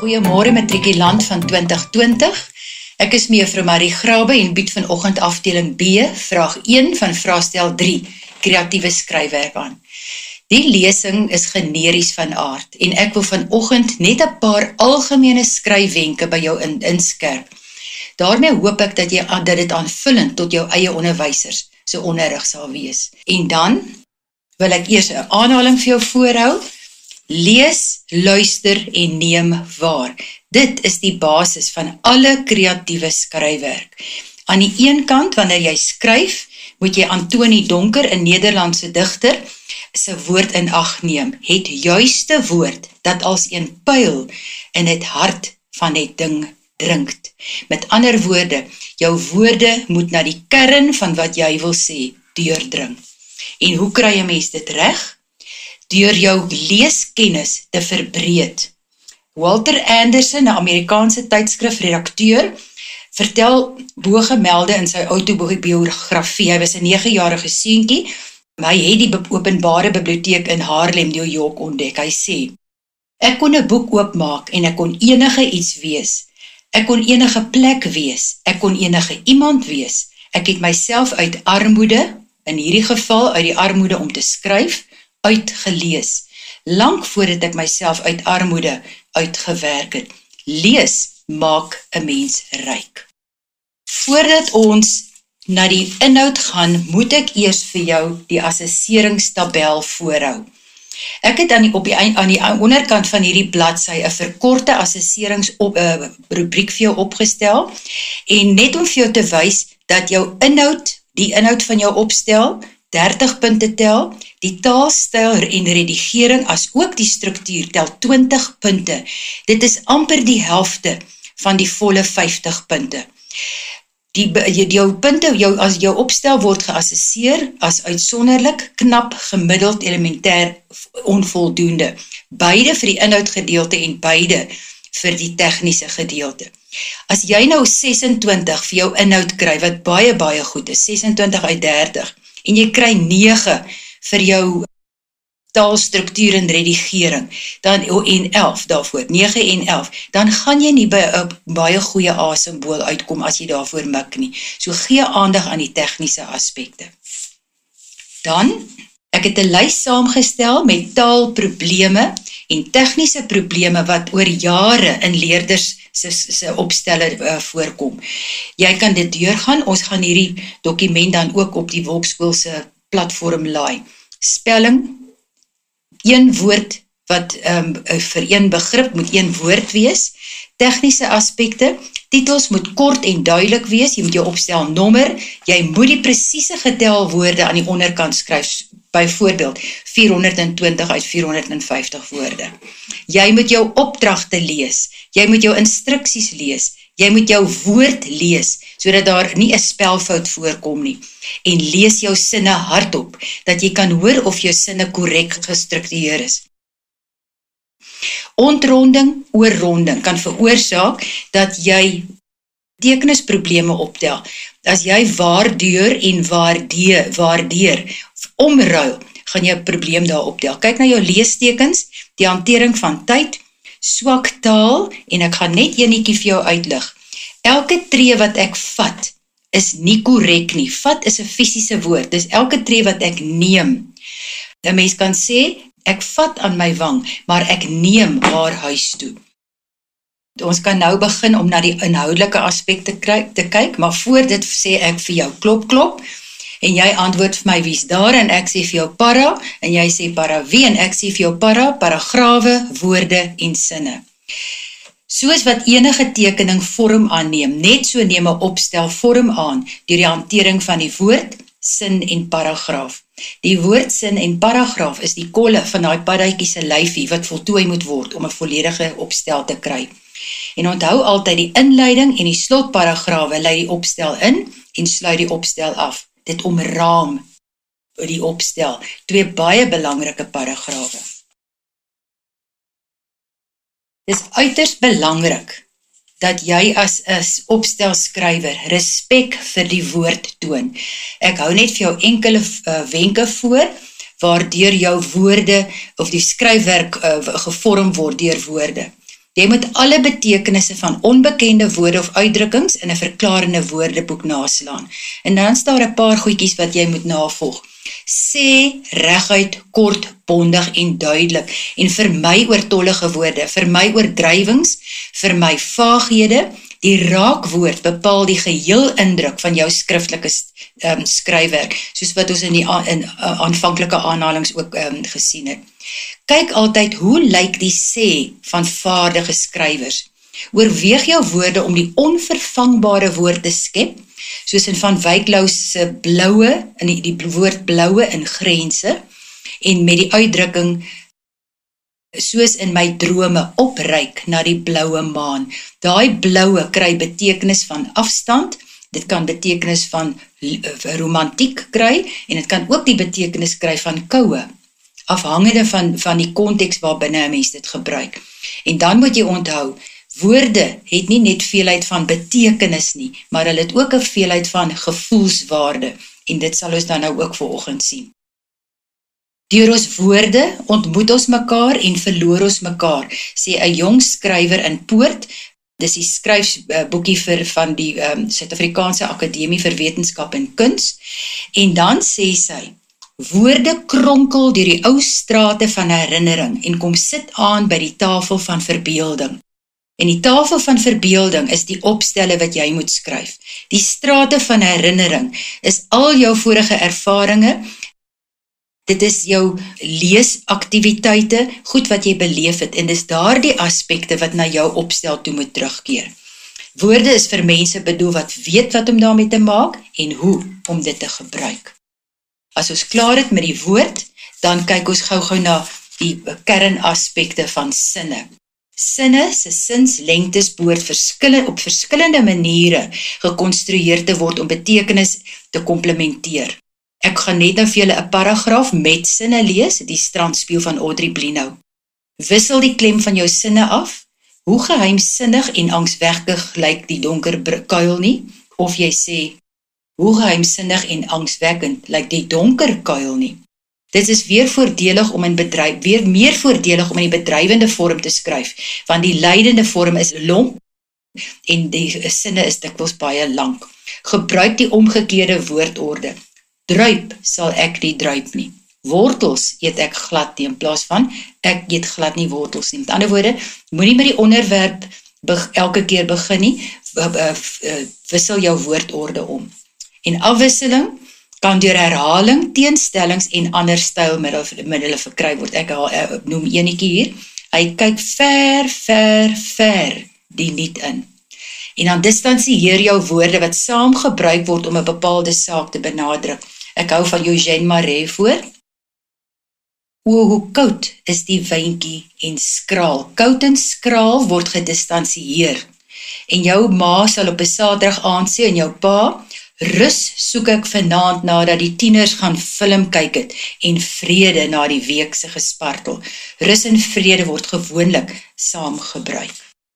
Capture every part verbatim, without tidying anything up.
Goeiemôre matrikulant van twintig twintig. Ek is mevrou Marie Grabe en bied vanoggend afdeling B, vraag een van vraestel drie, kreatiewe skryfwerk aan. Die lesing is generies van aard en ek wil vanoggend net 'n paar algemene skryfwenke by jou in, inskerp. Daarmee hoop ek dat, jy, dat dit aanvullend tot jou eie onderwysers se onderrig sal wees. En dan wil ek eers 'n aanhaling vir jou voorhou. Lees, luister en neem waar. Dit is die basis van alle kreatiewe skryfwerk. Aan die een kant, wanneer jy skryf, moet jy Antoni Donker, 'n Nederlandse digter, se woord in ag neem. Het juiste woord, dat als een pyl in het hart van het ding drinkt. Met ander woorde, jou woorde moet na die kern van wat jy wil sê, deurdring. En hoe kry 'n mens dit reg? Deur jou leeskennis te verbreed. Walter Anderson, 'n Amerikaanse tydskrifredakteur, vertel bogemelde in sy autobiografie. Hy was 'n negejarige seentjie, hy het die openbare biblioteek in Haarlem, New York ontdek. Hy sê, ek kon 'n boek oopmaak en ek kon enige iets wees. Ek kon enige plek wees. Ek kon enige iemand wees. Ek het myself uit armoede, in hierdie geval uit die armoede om te skryf, uitgelees, lang voordat ek myself uit armoede uitgewerk het. Lees maak 'n mens ryk. Voordat ons na die inhoud gaan, moet ek eers vir jou die assesseringstabel voorhou. Ek het aan die, op die, aan die onderkant van hierdie bladsy 'n verkorte assesseringsrubriek vir jou opgestel, en net om vir jou te wys dat jou inhoud, die inhoud van jou opstel, dertig punte tel, die taalstyl en redigering as ook die struktuur tel twintig punte. Dit is amper die helfte van die volle vyftig punte. Die, jou punte, jou, as jou opstel word geassesseer as uitsonderlik, knap, gemiddeld, elementêr, onvoldoende. Beide vir die inhoudgedeelte en beide vir die tegniese gedeelte. As jy nou sesentwintig vir jou inhoud kry, wat baie baie goed is, sesentwintig uit dertig, en jy kry nege vir jou taalstruktuur en redigering, dan, en elf daarvoor, nege en elf, dan gaan jy nie by 'n baie goeie A-simbool uitkom as jy daarvoor mik nie. So gee aandag aan die tegniese aspekte. Dan, ek het 'n lys saamgestel met taalprobleme en tegniese probleme wat oor jare in leerders se, se opstelle uh, voorkom. Jy kan dit deurgaan, ons gaan hierdie dokument dan ook op die Wolkskool se platform laai. Spelling, een woord wat um, vir een begrip moet een woord wees. Tegniese aspekte, titels moet kort en duidelik wees, jy moet jou opstel nommer, jy moet die presiese getal woorde aan die onderkant skryf, byvoorbeeld vierhonderdtwintig uit vierhonderdvyftig woorde. Jy moet jou opdragte lees, jy moet jou instruksies lees, jy moet jou woord lees, sodat daar nie 'n spelfout voorkom nie. En lees jou sinne hardop, dat jy kan hoor of jou sinne korrek gestruktureer is. Ontronding, oorronding kan veroorsaak dat jy betekenisprobleme optel. As jy waardeur en waardeur, waardeur omruil, gaan jy 'n probleem daar optel. Kyk na jou leestekens, die hantering van tyd, swak taal, en ek gaan net enetjie vir jou uitlig. Elke tree wat ek vat, is nie korrek nie. Vat is 'n fisiese woord, dis elke tree wat ek neem. 'n Mens kan sê, ek vat aan my wang, maar ek neem haar huis toe. Ons kan nou begin om na die inhoudelike aspekte te kyk, maar voor dit sê ek vir jou klop klop, en jy antwoord vir my wie's daar, en ek sê vir jou para, en jy sê para wie, en ek sê vir jou para, paragrawe, woorde en sinne. Soos wat enige tekening vorm aanneem, net so neem 'n opstel vorm aan, deur die hantering van die woord, sin en paragraaf. Die woord, sin en paragraaf is die kolle van daai paddatjie se lyfie wat voltooi moet word om 'n volledige opstel te kry. En onthou altyd die inleiding en die slotparagrawe lei die opstel in en sluit die opstel af. Dit omraam die opstel. Twee baie belangrike paragrawe. Dit is uiters belangrik dat jy as 'n opstelskrywer respek vir die woord toon. Ek hou net vir jou enkele uh, wenke voor, waardeur jou woorde of die skryfwerk uh, gevorm word deur woorde. Jy moet alle betekenisse van onbekende woorde of uitdrukkings in 'n verklarende woordeboek naslaan. En dan is daar 'n paar goedjies wat jy moet navolg. Sê reguit, kort, bondig en duidelik en vermy oortollige woorde, vermy oordrywings, vermy vaaghede. Die raakwoord bepaal die geheel indruk van jou skriftelike um, skryfwerk, soos wat ons in die a, in, uh, aanvanklike aanhalings ook um, gesien het. Kyk altyd hoe lyk die sê van vaardige skrywers. Oorweeg jou woorde om die onvervangbare woord te skep, soos in Van Wyk Louw se bloue, in die, die woord bloue in grense, en met die uitdrukking soos in my drome opryk na die bloue maan. Daai bloue kry betekenis van afstand, dit kan betekenis van romantiek kry, en dit kan ook die betekenis kry van koue, afhangende van, van die konteks waarbinne 'n mens dit gebruik. En dan moet jy onthou, woorde het nie net veelheid van betekenis nie, maar hulle het ook 'n veelheid van gevoelswaarde, en dit sal ons dan nou ook vanoggend sien. Deur ons woorde ontmoet ons mekaar en verloor ons mekaar, sê 'n jong skrywer in Poort. Dis die skryfboekie vir van die um, Suid-Afrikaanse Akademie vir Wetenskap en Kuns. En dan sê sy, woorde kronkel deur die ou strate van herinnering en kom sit aan by die tafel van verbeelding. En die tafel van verbeelding is die opstelle wat jy moet skryf. Die strate van herinnering is al jou vorige ervarings. Dit is jou leesaktiwiteite, goed wat jy beleef het, en dis daardie aspekte wat na jou opstel toe moet terugkeer. Woorde is vir mense bedoel wat weet wat om daarmee te maak en hoe om dit te gebruik. As ons klaar het met die woord, dan kyk ons gou-gou na die kernaspekte van sinne. Sinne se sinslengtes behoort verskillend, op verskillende maniere gekonstrueer te word om betekenis te komplementeer. Ek gaan net nou vir julle 'n paragraaf met sinne lees, die Strandspieël van Audrey Blinou. Wissel die klem van jou sinne af. Hoe geheimsinnig en angswekkend lyk die donker kuil nie? Of jy sê, hoe geheimsinnig en angswekkend lyk die donker kuil nie? Dit is weer voordelig om in bedryf, weer meer voordelig om in die bedrywende vorm te skryf, want die leidende vorm is lomp en die sinne is dikwels baie lank. Gebruik die omgekeerde woordorde. Druip sal ek nie druip nie. Wortels eet ek glad nie, in plaas van ek eet glad nie wortels nie. Met ander woorde, moenie met die onderwerp elke keer begin nie, wissel jou woordorde om. En afwisseling kan deur herhaling, teenstellings en ander stylmiddele verkry word. Ek noem enetjie hier. Hy kyk ver, ver, ver die lied in. En dan distansieer jou woorde wat saam gebruik word om 'n bepaalde saak te benadruk. Ek hou van Eugène Marais voor. O, hoe koud is die wyntjie en skraal. Koud en skraal word gedistansieer. En jou ma sal op 'n Saterdag aand sê en jou pa, rus soek ek vanaand nadat die tieners gaan film kyk het en vrede na die week se gespartel. Rus en vrede word gewoonlik saam gebruik.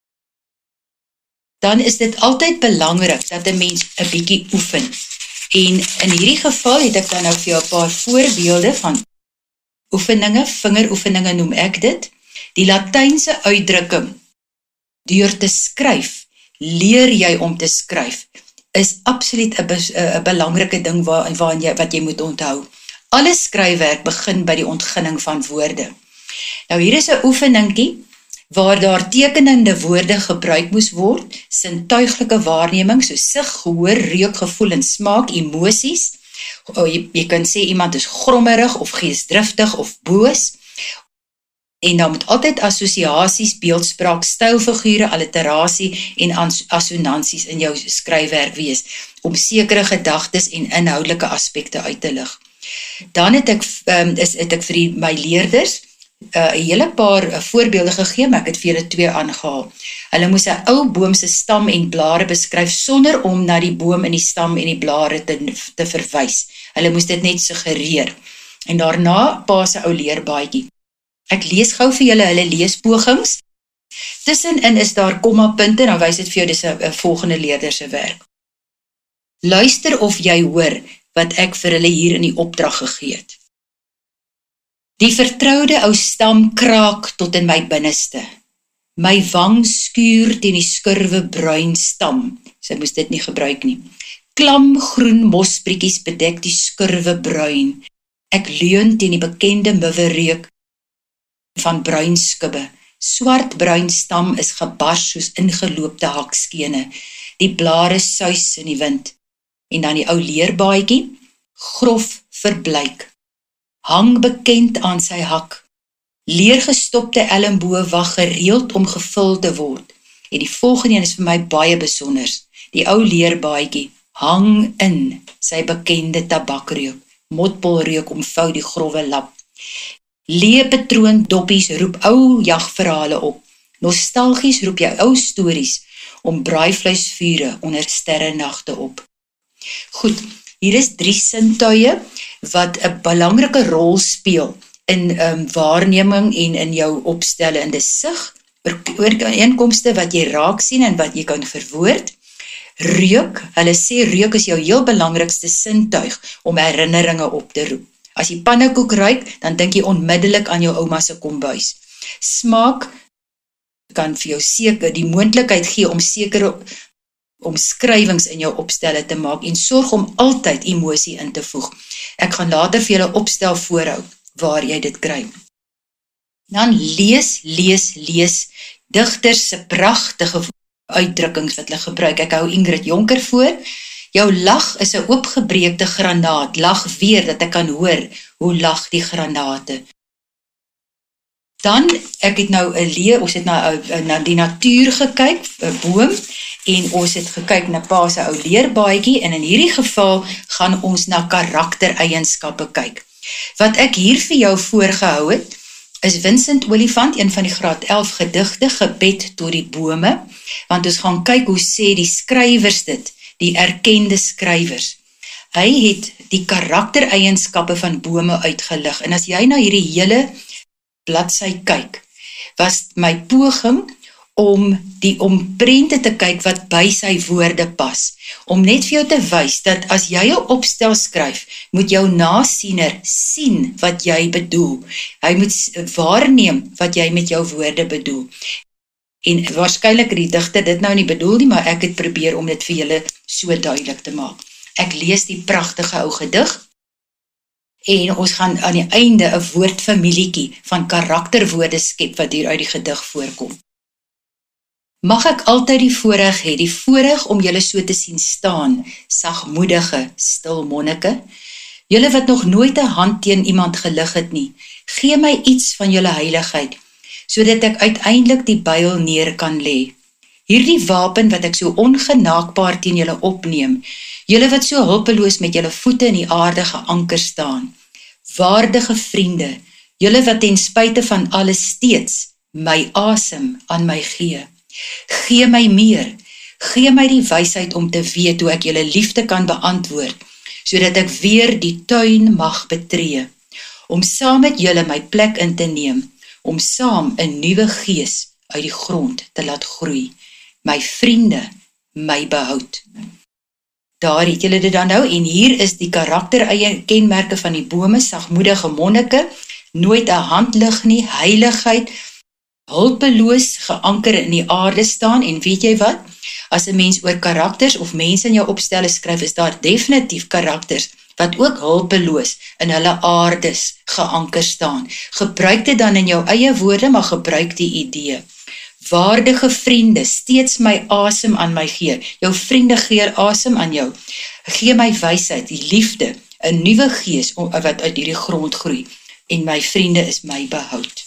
Dan is dit altyd belangrik dat 'n mens 'n bietjie oefen. En in hierdie geval het ek dan nou vir jou 'n paar voorbeelde van oefeninge, vingeroefeninge noem ek dit. Die Latynse uitdrukking, deur te skryf, leer jy om te skryf, is absoluut 'n belangrike ding waar, waar jy, wat jy moet onthou. Alle skryfwerk begin by die ontginning van woorde. Nou hier is 'n oefeningkie, waar daar tekenende woorde gebruik moes word, sintuiglike waarneming, so sig, gehoor, reuk, gevoel en smaak, emosies. O, jy, jy kan sê iemand is grommerig of geesdriftig of boos. En dan moet altyd assosiasies, beeldspraak, stylfigure, alliterasie en assonansies in jou skryfwerk wees, om sekere gedagtes en inhoudelike aspekte uit te lig. Dan het ek, um, is, het ek vir die, my leerders 'n uh, hele paar uh, voorbeelde gegee, maar ek het vir julle twee aangehaal. Hulle moes 'n ou boom se stam en blare beskryf sonder om na die boom en die stam en die blare te, te verwys. Hulle moes dit net suggereer. En daarna pa se ou leerbaadjie. Ek lees gou vir julle hulle leespogings. Tussenin is daar kommapunte, dan wys dit vir jou dis 'n volgende leerder se werk. Luister of jy hoor wat ek vir hulle hier in die opdrag gegee het. Die vertroude ou stam kraak tot in my binneste. My wang skuur teen die skurwe bruin stam. Sy moes dit nie gebruik nie. Klam groen mosprietjies bedek die skurwe bruin. Ek leun teen die bekende muwe reuk van bruin skubbe. Swart-bruin stam is gebars soos ingeloopte hakskene. Die blare suis in die wind. En dan die ou leerbaadjie, grof verbleik. Hang bekend aan sy hak. Leergestopte elmboë wag gereeld om gevul te word. En die volgende een is vir my baie besonders. Die ou leerbaadjie hang in sy bekende tabakreuk. Motpolreuk omvou die grove lap. Leepatroon doppies roep ou jagverhale op. Nostalgies roep jy ou stories om braaivleisvure onder sterrenagte op. Goed, hier is drie sintuie wat 'n belangrike rol speel in um, waarneming en in jou opstelle in die sig, ooreenkomste wat jy raak sien en wat jy kan verwoord. Reuk, hulle sê reuk is jou heel belangrikste sintuig om herinneringe op te roep. As jy pannekoek ruik, dan dink jy onmiddellik aan jou ouma se kombuis. Smaak kan vir jou seker die moontlikheid gee om sekere omskrywings in jou opstelle te maak en sorg om altyd emosie in te voeg. Ek gaan later vir julle opstel voorhou waar jy dit kry. Dan lees, lees, lees digters se pragtige uitdrukkings wat hulle gebruik. Ek hou Ingrid Jonker voor. Jou lag is 'n oopgebreekte granaat. Lag weer dat ek kan hoor hoe lag die granate. Dan, ek het nou 'n leer, ons het na, na die natuur gekyk, 'n boom, en ons het gekyk na pa se ou leerbaadjie, en in hierdie geval gaan ons na karaktereienskappe kyk. Wat ek hier vir jou voorgehou het, is Vincent Olifant, een van die graad elf gedigte, Gebed tot die bome, want ons gaan kyk hoe sê die skrywers dit, die erkende skrywers. Hy het die karaktereienskappe van bome uitgelig, en as jy na hierdie hele bladsy kyk, was my poging om die om prente te kyk wat by sy woorde pas, om net vir jou te wys dat as jy jou opstel skryf, moet jou nasiener sien wat jy bedoel. Hy moet waarneem wat jy met jou woorde bedoel. En waarskynlik die digter dit nou nie bedoel nie, maar ek het probeer om dit vir julle so duidelik te maak. Ek lees die pragtige ou gedig, en ons gaan aan die einde 'n woordfamilietjie van karakterwoorde skep wat hier uit die gedig voorkom. Mag ek altyd die voorreg hê, die voorreg om julle so te sien staan, sagmoedige, stil monnike, julle wat nog nooit 'n hand teen iemand gelig het nie, gee my iets van julle heiligheid, sodat ek uiteindelik die byl neer kan lê. Hierdie wapen wat ek so ongenaakbaar teen julle opneem, julle wat so hulpeloos met julle voete in die aarde geanker staan, waardige vriende, julle wat ten spyte van alles steeds my asem aan my gee. Gee my meer, gee my die wysheid om te weet hoe ek julle liefde kan beantwoord, sodat ek weer die tuin mag betree, om saam met julle my plek in te neem, om saam 'n nuwe gees uit die grond te laat groei. My vriende, my behoud. Daar het julle dit dan nou, en hier is die karakterkenmerke van die bome, sagmoedige monnike, nooit 'n hand lig nie, heiligheid, hulpeloos geanker in die aarde staan, en weet jy wat? As 'n mens oor karakters of mense in jou opstelle skryf, is daar definitief karakters wat ook hulpeloos in hulle aardes geanker staan. Gebruik dit dan in jou eie woorde, maar gebruik die idee. Waardige vriende, steeds my asem aan my gee. Jou vriende gee asem aan jou. Gee my wysheid, die liefde, 'n nuwe gees wat uit hierdie grond groei. En my vriende is my behoud.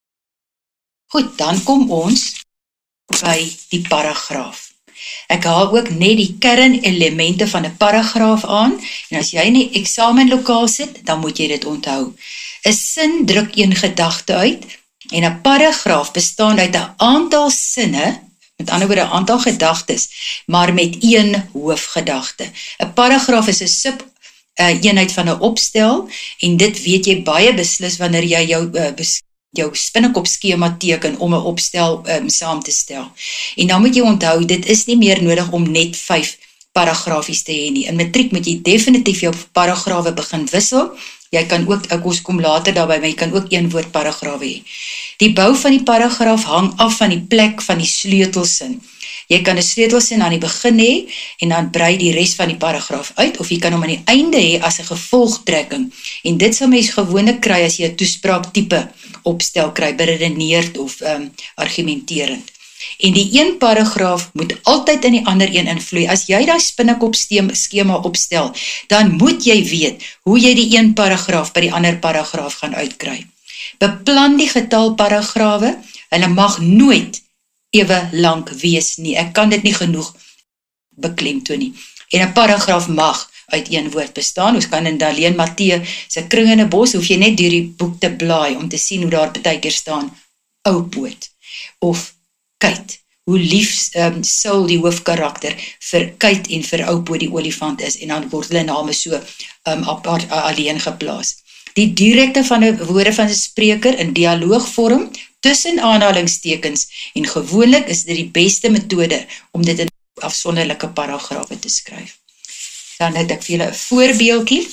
Goed, dan kom ons by die paragraaf. Ek haal ook net die kernelemente van 'n paragraaf aan, en as jy in die eksamenlokaal sit, dan moet jy dit onthou. 'n Sin druk een gedagte uit, en 'n paragraaf bestaan uit 'n aantal sinne, met ander woorde 'n aantal gedagtes, maar met een hoofgedagte. 'n Paragraaf is 'n sub uh, eenheid van 'n opstel, en dit weet jy baie beslis wanneer jy jou uh, bes jou spinnekop skema teken om 'n opstel um, saam te stel. En dan moet jy onthou, dit is nie meer nodig om net vyf paragrafies te hê nie. In matriek moet jy definitief jou paragrawe begin wissel, Jy kan ook, ek ons kom later daarby, maar jy kan ook een woord paragraaf hê. Die bou van die paragraaf hang af van die plek van die sleutelsin. Jy kan 'n sleutelsin aan die begin hê en dan brei die res van die paragraaf uit, of jy kan hom aan die einde hê as 'n gevolgtrekking. En dit sal mens gewoonlik kry as jy 'n toespraaktipe opstel kry, beredeneerd of um, argumenterend. En die een paragraaf moet altyd in die ander een invloei. As jy daai spinnekop skema opstel, dan moet jy weet hoe jy die een paragraaf by die ander paragraaf gaan uitkry. Beplan die getal paragrawe, hulle mag nooit ewe lank wees nie. Ek kan dit nie genoeg beklemtoon nie. En 'n paragraaf mag uit een woord bestaan. Ons kan in Daleen Matthee se Kring in 'n Bos, hoef jy net deur die boek te blaai om te sien hoe daar partykeer staan oupoot of Kyt, hoe lief um, Saul die hoofkarakter vir Kyt en vir oupoot die olifant is, en dan word hulle name so um, apart alleen geplaas. Die direkte van die woorde van die spreker in dialoogvorm tussen aanhalingstekens, en gewoonlik is dit die beste metode om dit in afsonderlike paragrawe te skryf. Dan het ek vir julle 'n voorbeeldjie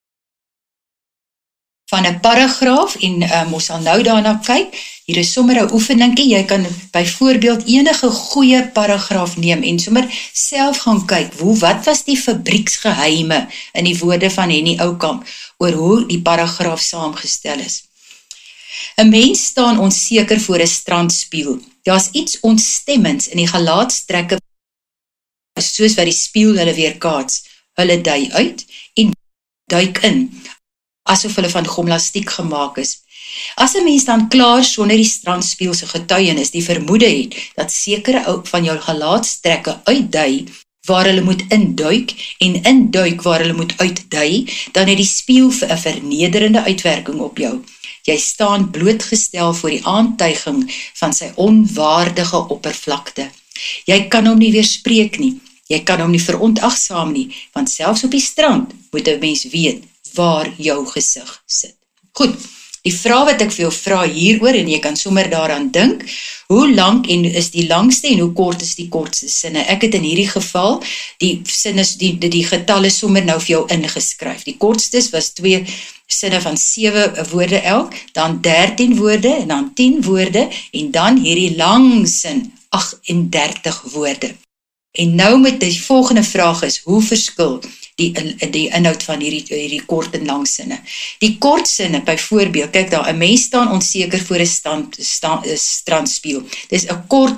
van 'n paragraaf, en um, ons sal nou daarna kyk. Hier is sommer 'n oefeningkie. Jy kan byvoorbeeld enige goeie paragraaf neem en sommer self gaan kyk, hoe, wat was die fabrieksgeheime in die woorde van Henny Oukamp oor hoe die paragraaf saamgestel is. 'n Mens staan onseker voor 'n strandspieël. Daar's iets ontstemmends in die gelaatstrekke, soos wat die spieël hulle weerkaats. Hulle dui uit en duik in, asof hulle van gimnastiek gemaak is. As 'n mens dan klaar sonder die strandspieël se getuienis die vermoede het, dat sekere van jou gelaatstrekke uitdui, waar hulle moet induik, en induik waar hulle moet uitdui, dan het die spieël 'n vernederende uitwerking op jou. Jy staan blootgestel voor die aantuiging van sy onwaardige oppervlakte. Jy kan hom nie weerspreek nie, jy kan hom nie verontagsaam nie, want selfs op die strand moet 'n mens weet waar jou gesig sit. Goed, die vraag wat ek vir jou vra hieroor, en jy kan sommer daaraan dink, hoe lank en is die langste en hoe kort is die kortste sinne? Ek het in hierdie geval die sinne, die, die, die getalle sommer nou vir jou ingeskryf. Die kortstes was twee sinne van sewe woorde elk, dan dertien woorde, en dan tien woorde, en dan hierdie lang sin, agt en dertig woorde. En nou met die volgende vraag is, hoe verskil die, die inhoud van hierdie, hierdie kort en lang sinne? Die kort sinne, byvoorbeeld, kyk daar, 'n mens staan onseker voor 'n stand, stand, strandspieël. Dis 'n kort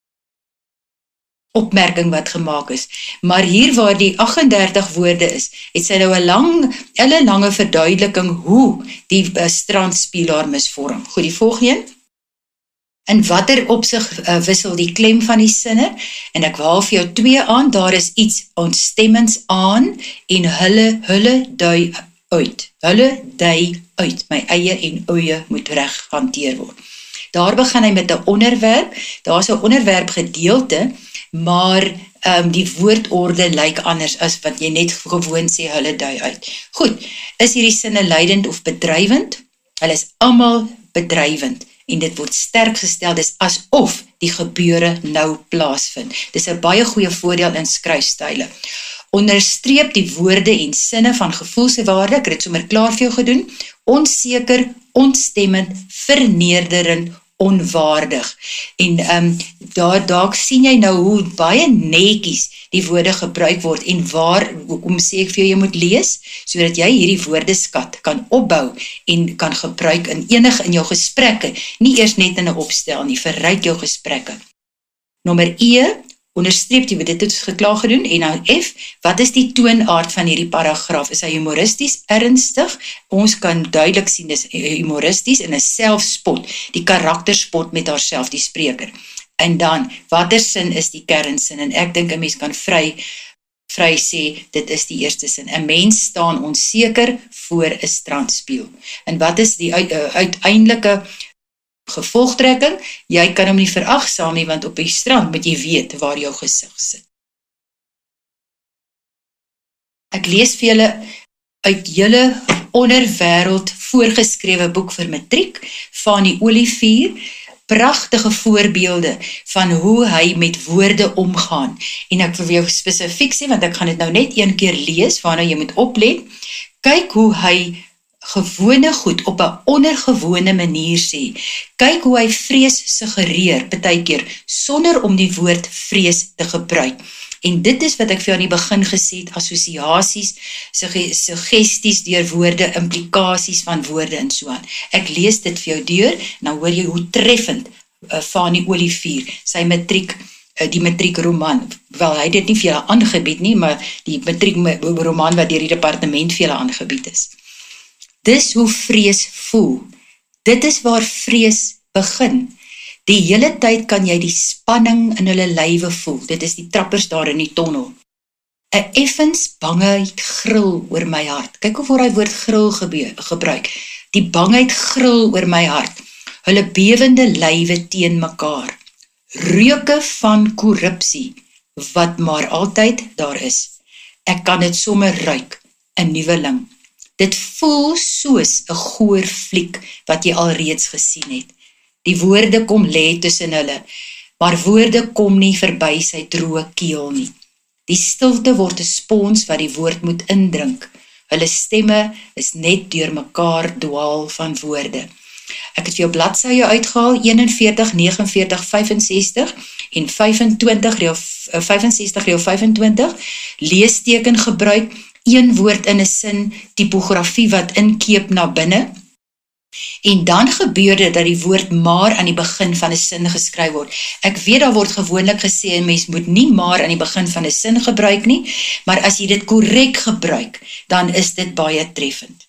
opmerking wat gemaak is. Maar hier waar die agt en dertig woorde is, het sy nou 'n lang, 'n lange verduideliking hoe die uh, strandspieëlaar misvorm. Goed, die volgende een. In watter opsig uh, wissel die klem van die sinne, en ek haal vir jou twee aan, daar is iets ontstemmends aan, en hulle, hulle dui uit, hulle dui uit, my eie en oeye moet reg hanteer word. Daar begin hy met 'n onderwerp, daar is 'n onderwerp gedeelte, maar um, die woordorde lyk anders as wat jy net gewoon sê, hulle dui uit. Goed, is hierdie sinne leidend of bedrywend? Hulle is almal bedrywend, en dit word sterk gestel, dis asof die gebeure nou plaasvind. Dis 'n baie goeie voordeel in skryfstyle. Onderstreep die woorde en sinne van gevoelswaarde, ek het dit sommer klaar vir jou gedoen, onseker, ontstemmend, vernederend, onwaardig. En um, daar, daar sien jy nou hoe baie netjies die woorde gebruik word, en waar, hoekom sê ek vir jou, jy moet lees, sodat jy hierdie woordeskat kan opbou, en kan gebruik in enig in jou gesprekke, nie eers net in 'n opstel nie, verryk jou gesprekke. Nommer E, onderstreep jy, dit het ons geklaar gedoen, en dan F, wat is die toonaard van hierdie paragraaf? Is hy humoristies, ernstig? Ons kan duidelik sien, dis humoristies en 'n selfspot, die karakterspot met haarself, die spreker. En dan, watter sin is die kernsin? En ek dink 'n mens kan vry, vry sê, dit is die eerste sin. 'n Mens staan onseker voor 'n strandspieël. En wat is die uit, uh, uiteindelike gevolgtrekking? Jy kan hom nie veragsaam nie, want op die strand moet jy weet waar jou gesig sit. Ek lees vir julle uit julle onderwêreld voorgeskrewe boek vir matriek van die Olivier, pragtige voorbeelde van hoe hy met woorde omgaan. En ek wil jou spesifiek sê, want ek gaan dit nou net een keer lees, waarna jy moet oplet. Kyk hoe hy gewone goed op 'n ondergewone manier sê. Kyk hoe hy vrees suggereer, partykeer, sonder om die woord vrees te gebruik. En dit is wat ek vir jou aan die begin gesê het, assosiasies, suggesties deur woorde, implikasies van woorde en so aan. Ek lees dit vir jou deur, en dan hoor jy hoe treffend uh, Fanie Olivier, sy matriek, uh, die matriek roman, wel hy het dit nie vir julle aangebied nie, maar die matriek roman wat deur die departement vir julle aangebied is. Dis hoe vrees voel. Dit is waar vrees begin. Die hele tyd kan jy die spanning in hulle lywe voel. Dit is die trappers daar in die tonnel. 'n Effens bangheid gril oor my hart. Kyk of waar hy woord gril gebruik. Die bangheid gril oor my hart. Hulle bewende lywe teen mekaar. Reuke van korrupsie, wat maar altyd daar is. Ek kan dit sommer ruik, 'n nuweling. Dit voel soos 'n goor fliek wat jy alreeds gesien het. Die woorde kom lê tussen hulle, maar woorde kom nie verby sy droë keel nie. Die stilte word 'n spons wat die woord moet indrink. Hulle stemme is net deur mekaar dwaal van woorde. Ek het vir jou bladsye uitgehaal, eenenveertig, negenenveertig, vyfensestig en vyfentwintig, reël vyfensestig, reël vyfentwintig, leesteken gebruik, een woord in 'n sin, tipografie wat inkeep na binne, en dan gebeur dit dat die woord maar aan die begin van 'n sin geskryf word. Ek weet daar word gewoonlik gesê, 'n mens moet nie maar aan die begin van 'n sin gebruik nie, maar as jy dit korrek gebruik, dan is dit baie treffend.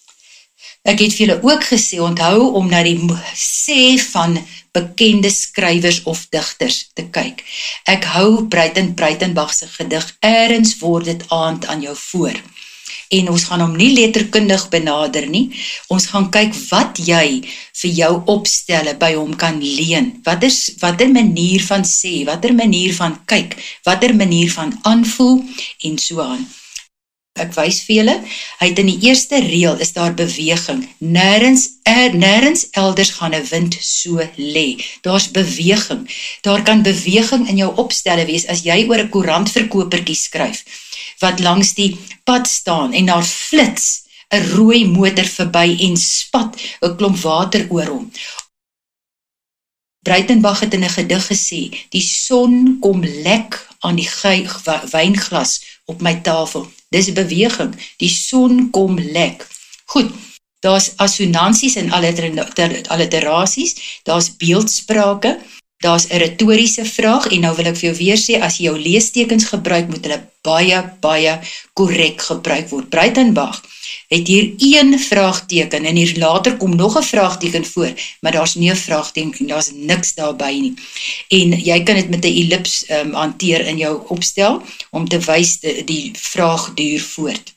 Ek het vir julle ook gesê, onthou om na die sê van bekende skrywers of digters te kyk. Ek hou Breiten Breitenbach se gedig, Eerens word dit aand aan jou voor. En ons gaan hom nie letterkundig benader nie, ons gaan kyk wat jy vir jou opstelle by hom kan leen, wat is, wat er manier van sê, wat er manier van kyk, wat er manier van aanvoel, en so aan. Ek wys vir julle, hy het in die eerste reël is daar beweging, nergens, er, nergens elders gaan 'n wind so lê, daar's beweging, daar kan beweging in jou opstelle wees, as jy oor 'n koerantverkopertjie skryf, wat langs die pad staan, en daar flits 'n rooi motor verby, en spat 'n klomp water oor hom. Breitenbach het in 'n gedig gesê, die son kom lek aan die wynglas op my tafel. Dis beweging, die son kom lek. Goed, daar's assonansies en alliterasies, daar's beeldsprake, daar's 'n retoriese vraag, en nou wil ek vir jou weer sê, as jy jou leestekens gebruik, moet hulle baie, baie korrek gebruik word. Breitenbach het hier een vraagteken, en hier later kom nog 'n vraagteken voor, maar daar's nie 'n vraagteken, daar's niks daarby nie. En jy kan dit met 'n ellips um, hanteer in jou opstel, om te wys die, die vraag duur voort.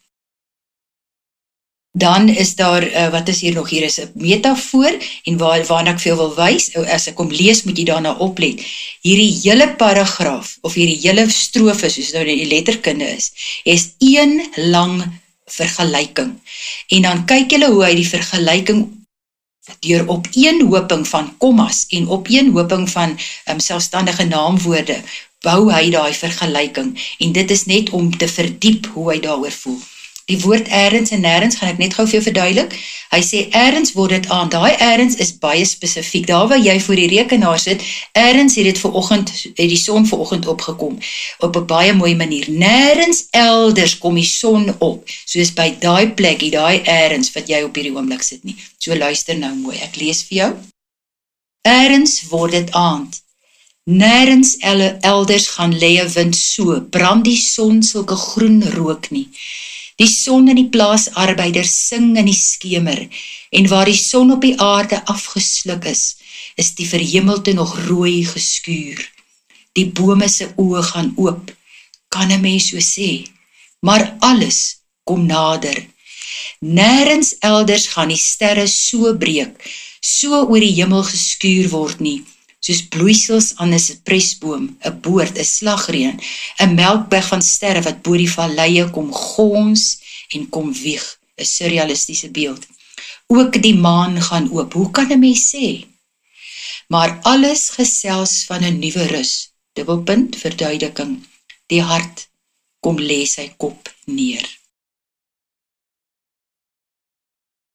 Dan is daar, uh, wat is hier nog, hier is 'n metafoor, en waar, waarna ek veel wil wys, as ek hom lees, moet jy daarna oplet. Hierdie hele paragraaf, of hierdie hele strofe, soos nou die letterkunde is, is een lang vergelyking. En dan kyk julle hoe hy die vergelyking deur opeenhoping van kommas en opeenhoping van um, selfstandige naamwoorde bou hy daai vergelyking. En dit is net om te verdiep hoe hy daaroor voel. Die woord eerens en nergens gaan ek net gou vir jou verduidelik. Hy sê eerens word dit aan. Daai eerens is baie spesifiek. Daar waar jy voor die rekenaar sit, eerens het dit vanoggend, het die son vanoggend opgekom op 'n baie mooi manier. Nergens elders kom die son op, soos by daai plekkie, daai eerens wat jy op hierdie oomblik sit nie. So luister nou mooi. Ek lees vir jou. Eerens word dit aand. Nergens elders gaan lê 'n wind so, brand die son sulke groen rook nie. Die son en die plaasarbeiders sing in die skemer, en waar die son op die aarde afgesluk is, is die verhemelte nog rooi geskuur. Die bome se oë gaan oop, kan 'n mens so sê, maar alles kom nader. Nergens elders gaan die sterre so breek, so oor die hemel geskuur word nie, soos bloeisels aan 'n presboom, 'n boord, 'n slagreën, 'n melkberg van sterre wat bo die valleie kom gons en kom wieg, 'n surrealistiese beeld. Ook die maan gaan oop, hoe kan 'n mens sê? Maar alles gesels van 'n nuwe rus, dubbelpunt, verduideliking, die hart kom lê sy kop neer.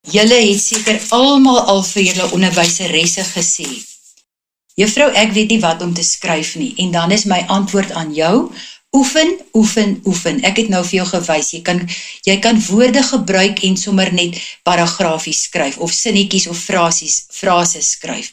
Julle het seker almal al vir julle onderwyseresse gesê, juffrou, ek weet nie wat om te skryf nie, en dan is my antwoord aan jou, oefen, oefen, oefen. Ek het nou vir jou gewys, jy kan, jy kan woorde gebruik en sommer net paragrafies skryf, of sinnetjies of frasies, frases skryf.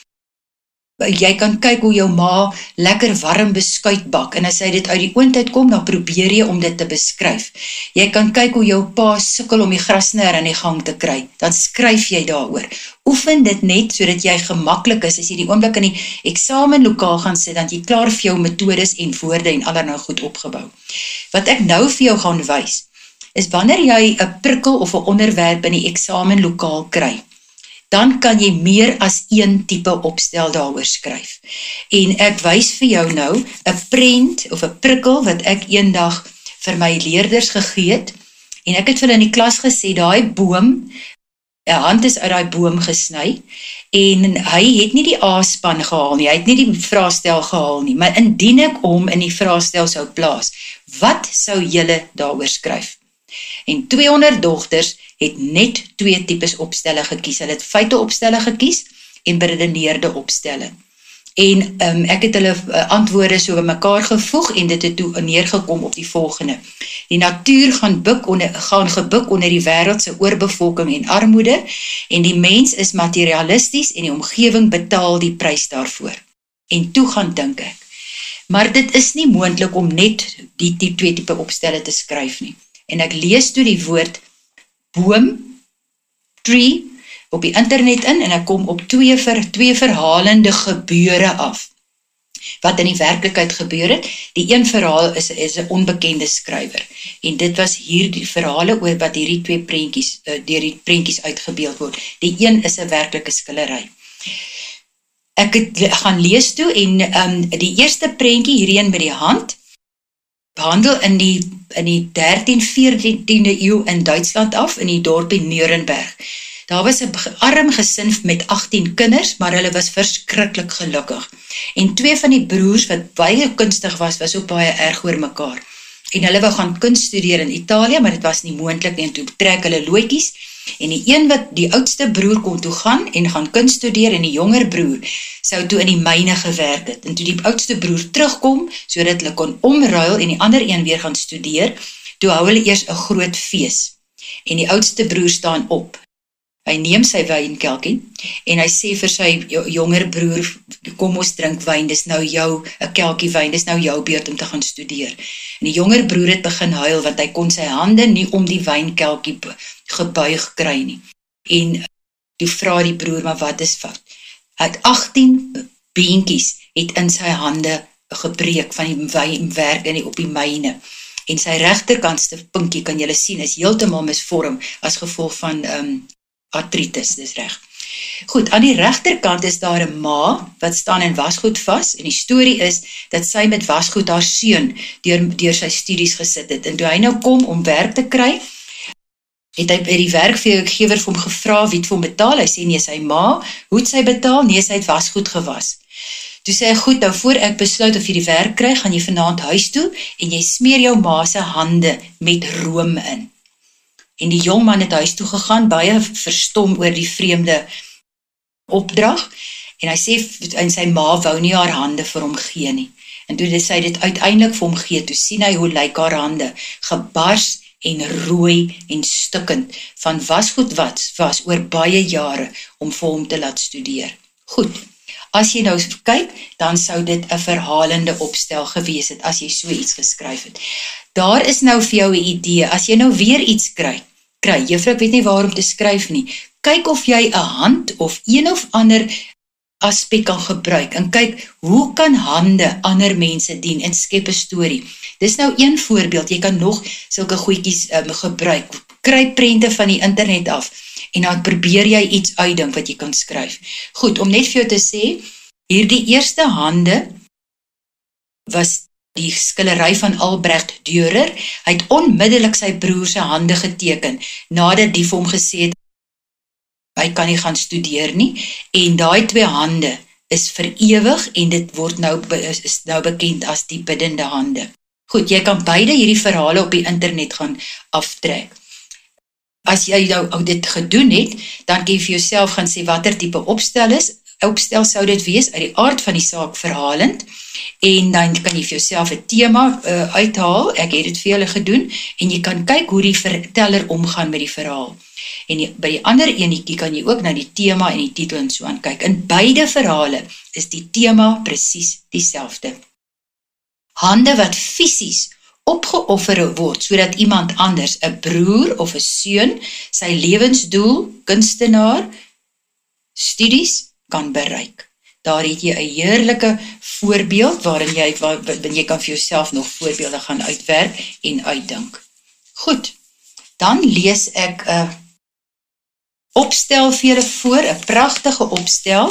Jy kan kyk hoe jou ma lekker warm beskuit bak, en as hy dit uit die oond uitkom, dan probeer jy om dit te beskryf. Jy kan kyk hoe jou pa sukkel om die grasnier in die gang te kry, dan skryf jy daaroor. Oefen dit net, sodat jy gemaklik is, as jy die oomblik in die eksamenlokaal gaan sit, dan jy klaar vir jou metodes en woorde en allerlei goed opgebou. Wat ek nou vir jou gaan wys, is wanneer jy 'n prikkel of 'n onderwerp in die eksamenlokaal kry, dan kan jy meer as een tipe opstel daaroor skryf. En ek wys vir jou nou 'n prent of 'n prikkel wat ek eendag vir my leerders gegee het, en ek het vir hulle in die klas gesê, daai boom, 'n hand is uit daai boom gesny, en hy het nie die A-span gehaal nie, hy het nie die vraestel gehaal nie, maar indien ek hom in die vraestel sou plaas, wat sou julle daaroor skryf? En tweehonderd dogters het net twee tipes opstelle gekies. Hulle het feite opstelle gekies en beredeneerde opstelle. En um, ek het hulle uh, antwoorde so by mekaar gevoeg en dit het toe neergekom op die volgende. Die natuur gaan, buk onder, gaan gebuk onder die wêreldse oorbevolking en armoede, en die mens is materialisties en die omgewing betaal die prys daarvoor. En toe gaan dink ek, maar dit is nie moontlik om net die, die twee tipe opstelle te skryf nie. En ek lees toe die woord boom, tree, op die internet in, en ek kom op twee, ver, twee verhalende gebeure af, wat in die werklikheid gebeur het. Die een verhaal is, is 'n onbekende skrywer, en dit was hier die verhale oor wat hierdie twee prentjies, uh, deur die prentjies uitgebeeld word. Die een is 'n werklike skillery. Ek het gaan lees toe, en um, die eerste prentjie, hierdie een met die hand, behandel in die, in die dertiende, veertiende eeu in Duitsland af, in die dorpie Nuremberg. Daar was 'n arm gesin met agttien kinders, maar hulle was verskriklik gelukkig. En twee van die broers, wat baie kunstig was, was ook baie erg oor mekaar. En hulle wou gaan kunst studeer in Italië, maar dit was nie moontlik nie, en toe trek hulle loodjies. En die een wat, die oudste broer kon toe gaan, en gaan kunst studeer, en die jonger broer sou toe in die myne gewerk het. En toe die oudste broer terugkom, sodat hulle kon omruil, en die ander een weer gaan studeer, toe hou hulle eers 'n groot fees. En die oudste broer staan op. Hy neem sy wynkelkie, en hy sê vir sy jonger broer, kom ons drink wyn, dis nou jou, 'n kelkie wyn, dis nou jou beurt om te gaan studeer. En die jonger broer het begin huil, want hy kon sy hande nie om die wynkelkie gebuig kry nie. En toe vra die broer, maar wat is fout? Hy het agttien beentjies het in sy hande gebreek van die wynwerk in die, op die myne. En sy regterkantste pinkie, kan julle sien, is heeltemal misvorm as gevolg van um, artritis, dis reg. Goed, aan die regterkant is daar 'n ma wat staan in wasgoed vas, en die storie is dat sy met wasgoed haar seun deur, deur sy studies gesit het. En toe hy nou kom om werk te kry, het hy by die werkgewer vir hom gevra wie het vir hom betaal. Hy sê nee, sy ma, hoe het sy betaal? Nee, sy het wasgoed gewas. Toe sê hy, goed, nou voor ek besluit of jy die werk kry, gaan jy vanaand huis toe, en jy smeer jou ma se hande met room in. En die jong man het huis toe gegaan, baie verstom oor die vreemde opdrag, en hy sê, en sy ma wou nie haar hande vir hom gee nie. En toe het sy dit uiteindelik vir hom gee, toe sien hy hoe lyk haar hande, gebars en rooi en stukkend, van wasgoed wat was oor baie jare, om vir hom te laat studeer. Goed, as jy nou kyk, dan sou dit 'n verhalende opstel gewees het, as jy so iets geskryf het. Daar is nou vir jou 'n idee, as jy nou weer iets kry, kry, juffrou, ek weet nie waarom te skryf nie, kyk of jy 'n hand of een of ander aspek kan gebruik, en kyk, hoe kan hande ander mense dien, en skep 'n storie. Dis nou een voorbeeld, jy kan nog sulke goedjies um, gebruik, kry prente van die internet af, en dan probeer jy iets uitdink wat jy kan skryf. Goed, om net vir jou te sê, hierdie eerste hande was die skillery van Albrecht Dürer. Hy het onmiddellik sy broer se hande geteken, nadat die vir hom gesê het, hy kan nie gaan studeer nie, en daai twee hande is vir ewig, en dit word nou, is nou bekend as die biddende hande. Goed, jy kan beide hierdie verhale op die internet gaan aftrek. as jy nou dit gedoen het, dan kan jy vir jouself gaan sê watter tipe opstel is. Opstel sou dit wees uit die aard van die saak verhalend, en dan kan jy vir jouself 'n tema uh, uithaal, ek het dit vir julle gedoen, en jy kan kyk hoe die verteller omgaan met die verhaal. En die, by die ander enetjie kan jy ook na die tema en die titel en so aan kyk. In beide verhale is die tema presies dieselfde. Hande wat fisies opgeoffer word, sodat iemand anders, 'n broer of 'n seun, sy lewensdoel, kunstenaar, studies, kan bereik. Daar het jy 'n heerlike voorbeeld, waarin jy, waarin jy kan vir jouself nog voorbeelde gaan uitwerk en uitdink. Goed, dan lees ek 'n opstel vir julle voor, 'n pragtige opstel,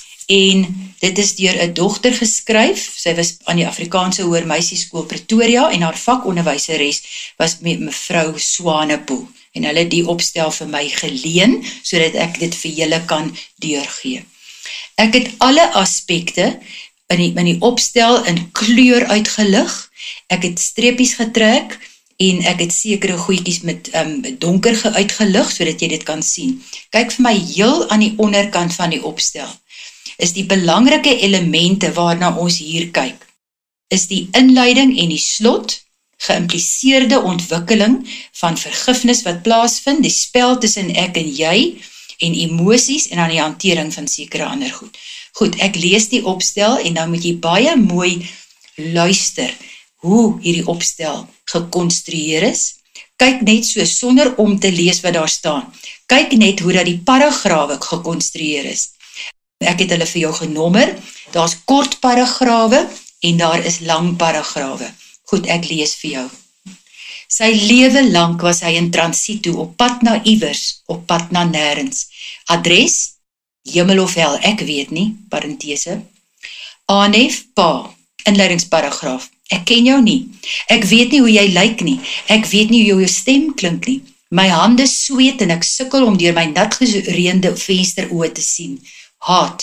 en dit is deur 'n dogter geskryf. Sy was aan die Afrikaanse Hoërmeisieskool Pretoria, en haar vakonderwyseres was met mevrou Swanepoel, en hulle het die opstel vir my geleen, sodat ek dit vir julle kan deurgee. Ek het alle aspekte in die, in die opstel in kleur uitgelig, ek het streepies getrek, en ek het sekere goedjies met um, donker uitgelig, sodat jy dit kan sien. Kyk vir my heel aan die onderkant van die opstel, is die belangrike elemente waarna ons hier kyk, is die inleiding en die slot, geïmpliseerde ontwikkeling van vergifnis wat plaasvind, die spel tussen ek en jy, en emosies, en aan die hantering van sekere ander goed. Goed, ek lees die opstel, en dan moet jy baie mooi luister, hoe hierdie opstel gekonstrueer is. Kyk net so, sonder om te lees wat daar staan. Kyk net hoe dat die paragrawe gekonstrueer is. Ek het hulle vir jou genommer, daar is kort paragrawe, en daar is lang paragrawe. Goed, ek lees vir jou. Sy lewe lank was hy in transito, op pad na iewers, op pad na nêrens. Adres, hemel of hel, ek weet nie, parentese. Aanhef, pa, inleidingsparagraaf. Ek ken jou nie, ek weet nie hoe jy lyk nie, ek weet nie hoe jou stem klink nie. My hande sweet en ek sukkel om deur my nat gereende vensteroë te sien. Haat.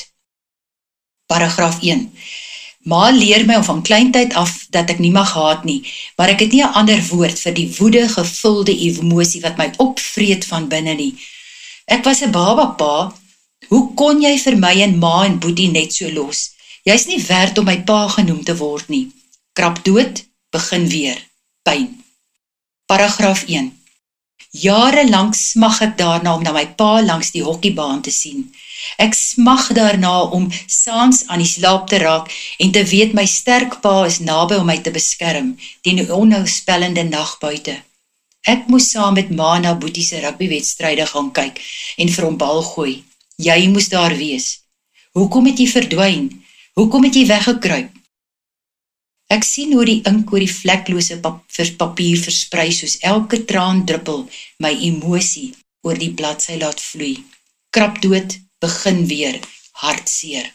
Paragraaf een. Ma leer my om van kleintyd af dat ek nie mag haat nie, maar ek het nie 'n ander woord vir die woede gevulde emosie wat my opvreet van binne nie. Ek was 'n baba, pa. Hoe kon jy vir my en ma en boetie net so los? Jy's nie werd om my pa genoem te word nie. Krap dood, begin weer. Pyn. Paragraaf een. Jare lank smag ek daarna om na my pa langs die hokkiebaan te sien. Ek smag daarna om saans aan die slaap te raak en te weet my sterk pa is naby om my te beskerm teen die onheilspellende nag buite. Ek moes saam met ma na Boetie se rugbywedstryde gaan kyk en vir hom bal gooi. Jy moes daar wees. Hoekom het jy verdwyn? Hoekom het jy weggekruip? Ek sien hoe die ink oor die vleklose pap papier versprei soos elke traan druppel my emosie oor die bladsy laat vloei. Krap dood, begin weer, hartseer.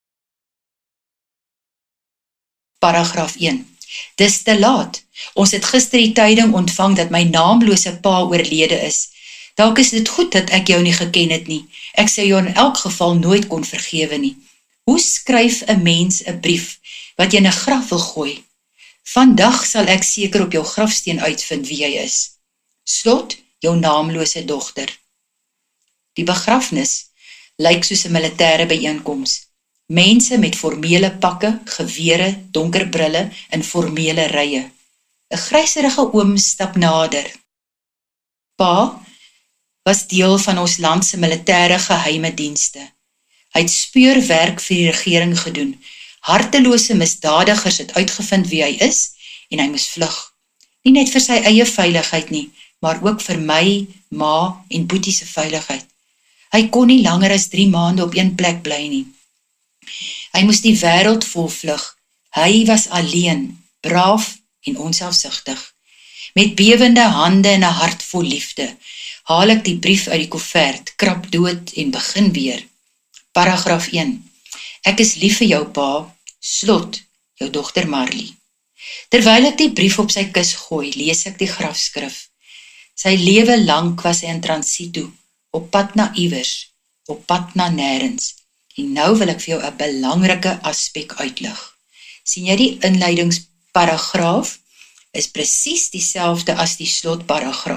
Paragraaf een. Dis te laat. Ons het gister die tyding ontvang dat my naamlose pa oorlede is. Dalk is dit goed dat ek jou nie geken het nie. Ek sou jou in elk geval nooit kon vergewe nie. Hoe skryf 'n mens 'n brief wat jy in 'n graf wil gooi? Vandag sal ek seker op jou grafsteen uitvind wie jy is. Slot, jou naamlose dogter. Die begrafnis lyk soos 'n militêre byeenkoms. Mense met formele pakke, gewere, donker brille in formele rye. 'n Gryserige oom stap nader. Pa was deel van ons land se militêre geheime dienste. Hy het speurwerk vir die regering gedoen. Hartelose misdadigers het uitgevind wie hy is en hy moes vlug. Nie net vir sy eie veiligheid nie, maar ook vir my, ma en Boetie se veiligheid. Hy kon nie langer as drie maande op een plek bly nie. Hy moes die wêreld volvlug. Hy was alleen, braaf en onselfsugtig. Met bewende hande en 'n hart vol liefde, haal ek die brief uit die koevert, krap dood en begin weer. Paragraaf een. Ek is lief vir jou, pa. Slot, jou dogter Marley. Terwyl ek die brief op sy kus gooi, lees ek die grafskrif. Sy lewe lank was hy in transito, op pad na iewers, op pad na nêrens. En nou wil ek vir jou 'n belangrike aspek uitlig. Sien jy die inleidingsparagraaf? Is presies dieselfde as die slotparagraaf,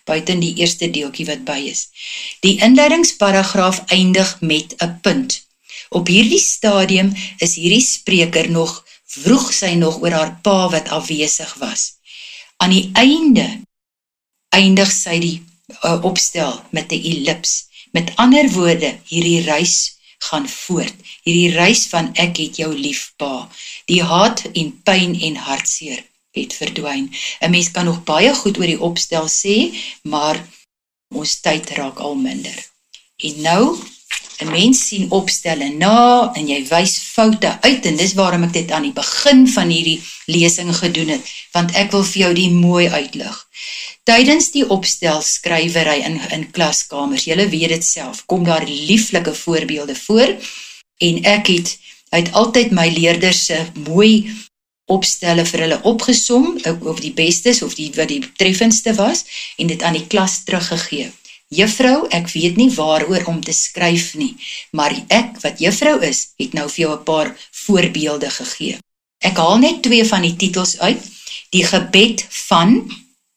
buiten die eerste deeltjie wat by is. Die inleidingsparagraaf eindig met 'n punt. Op hierdie stadium is hierdie spreker nog, vroeg sy nog oor haar pa wat afwesig was. Aan die einde eindig sy die uh, opstel met 'n ellips. Met ander woorde, hierdie reis gaan voort. Hierdie reis van ek het jou lief, pa. Die haat en pyn en hartseer het verdwyn. 'n Mens kan nog baie goed oor die opstel sê, maar ons tyd raak al minder. En nou, 'n mens sien opstelle na en jy wys foute uit en dis waarom ek dit aan die begin van hierdie lesing gedoen het, want ek wil vir jou die mooi uitlig. Tydens die opstelskrywery in, in klaskamers, julle weet dit self, kom daar lieflike voorbeelde voor en ek het uit altyd my leerders se mooi opstelle vir hulle opgesom, of die bestes of die wat die treffendste was en dit aan die klas teruggegee. Juffrou, ek weet nie waaroor om te skryf nie, maar ek, wat juffrou is, het nou vir jou 'n paar voorbeelde gegee. Ek haal net twee van die titels uit, die gebed van,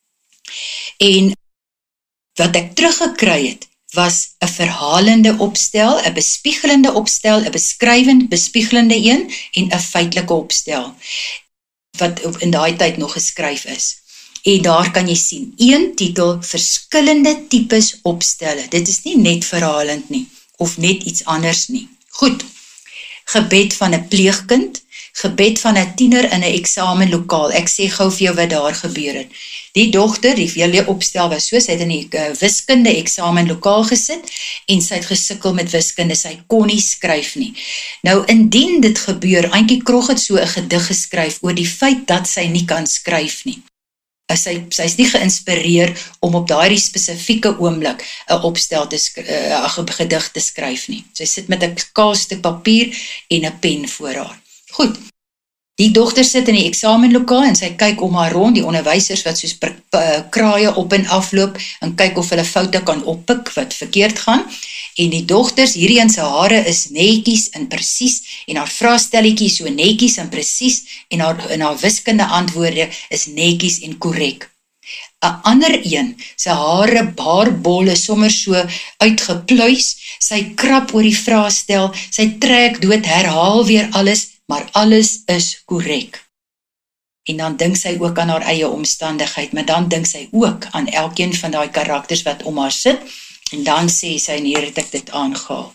en wat ek teruggekry het, was 'n verhalende opstel, 'n bespiegelende opstel, 'n beskrywend bespiegelende een, en 'n feitelike opstel, wat in daai tyd nog geskryf is. En daar kan jy sien, een titel, verskillende tipes opstelle. Dit is nie net verhalend nie, of net iets anders nie. Goed, gebed van 'n pleegkind, gebed van 'n tiener in 'n eksamenlokaal. Ek sê gou vir jou wat daar gebeur het. Die dogter, die hele opstel was so, sy het in die uh, wiskunde eksamenlokaal gesit, en sy het gesukkel met wiskunde, sy kon nie skryf nie. Nou, indien dit gebeur, Auntie Krog het so 'n gedig geskryf, oor die feit dat sy nie kan skryf nie. Sy, sy is nie geïnspireer om op daardie spesifieke oomblik 'n opstel te uh, 'n gedig te skryf nie. Sy sit met 'n kaal stuk papier en 'n pen voor haar. Goed, die dogter sit in die eksamenlokaal en sy kyk om haar rond, die onderwysers wat soos kraaie op en afloop en kyk of hulle foute kan oppik wat verkeerd gaan. En die dogters, hierdie in sy hare is netjies en presies en haar vraestelletjie so netjies en presies en haar, en haar wiskunde antwoorde is netjies en korrek. 'n Ander een, sy hare, haarbolle sommer so uitgepluis, sy krap oor die vraestel, sy trek dood, herhaal weer alles, maar alles is korrek. En dan dink sy ook aan haar eie omstandigheid, maar dan dink sy ook aan elkeen van daai karakters wat om haar sit, en dan sê sy, en hier het ek dit aangehaal.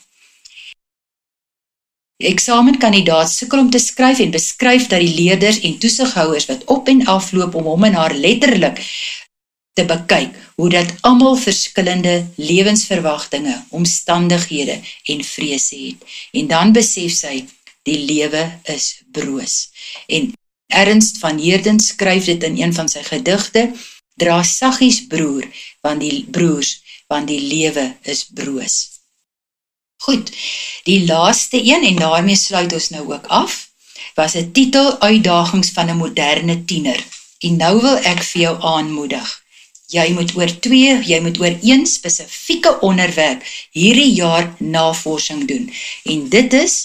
Die eksamenkandidaat sukkel om te skryf en beskryf dat die leerders en toesighouers wat op en afloop om hom en haar letterlik te bekyk, hoe dat almal verskillende lewensverwagtinge, omstandighede en vrese het. En dan besef sy, die lewe is broos. En Ernst van Heerden skryf dit in een van sy gedigte, dra saggies broer, want die broers, want die lewe is broos. Goed, die laaste een, en daarmee sluit ons nou ook af, was 'n titel uitdagings van 'n moderne tiener. En nou wil ek vir jou aanmoedig, jy moet oor twee, jy moet oor een spesifieke onderwerp hierdie jaar navorsing doen. En dit is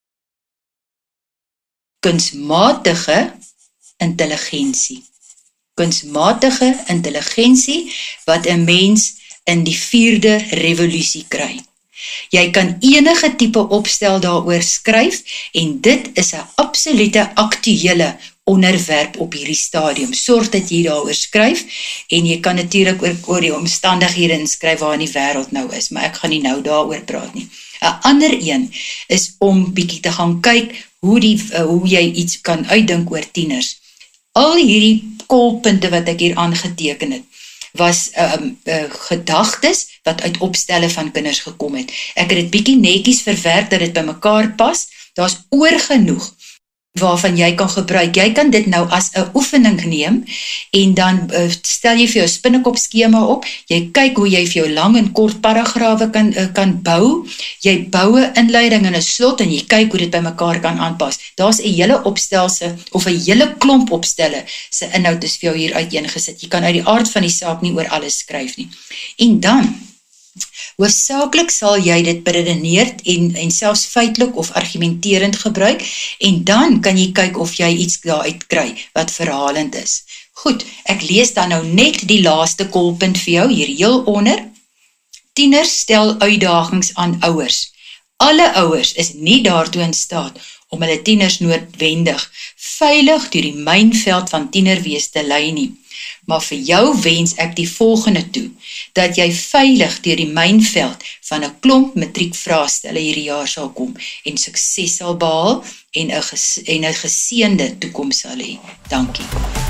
kunsmatige intelligensie. Kunsmatige intelligensie wat 'n mens in die vierde revolusie kry. Jy kan enige tipe opstel daaroor skryf en dit is 'n absolute aktuele onderwerp op hierdie stadium. Sorg dat jy daaroor skryf en jy kan natuurlik oor, oor die omstandighede inskryf waar in die wêreld nou is, maar ek gaan nie nou daaroor praat nie. 'n Ander een is om bietjie te gaan kyk hoe, die, uh, hoe jy iets kan uitdink oor tieners. Al hierdie kolpunte wat ek hier aangeteken het, was um, uh, gedagtes wat uit opstelle van kinders gekom het. Ek het dit bietjie netjies verwerk dat dit by mekaar pas. Daar's oorgenoeg waarvan jy kan gebruik. Jy kan dit nou as 'n oefening neem en dan uh, stel jy vir jou spinnekop skema op. Jy kyk hoe jy vir jou lang en kort paragrawe kan uh, kan bou. Jy bou 'n inleiding en 'n slot en jy kyk hoe dit by mekaar kan aanpas. Daar's 'n hele opstelse of 'n hele klomp opstelle se inhoud is vir jou hier uiteengesit. Jy kan uit die aard van die saak nie oor alles skryf nie. En dan hoofsaaklik sal jy dit beredeneerd en, en selfs feitelik of argumenterend gebruik en dan kan jy kyk of jy iets daaruit kry wat verhalend is. Goed, ek lees dan nou net die laaste kolpunt vir jou, hier heel onder. Tieners stel uitdagings aan ouers. Alle ouers is nie daartoe in staat om hulle tieners noodwendig veilig deur die mynveld van tienerwees te lei nie. Maar vir jou wens ek die volgende toe, dat jy veilig deur die mynveld van 'n klomp matriekvraestelle hierdie jaar sal kom en sukses sal behaal en 'n ges- en 'n geseënde toekoms sal hê. Dankie.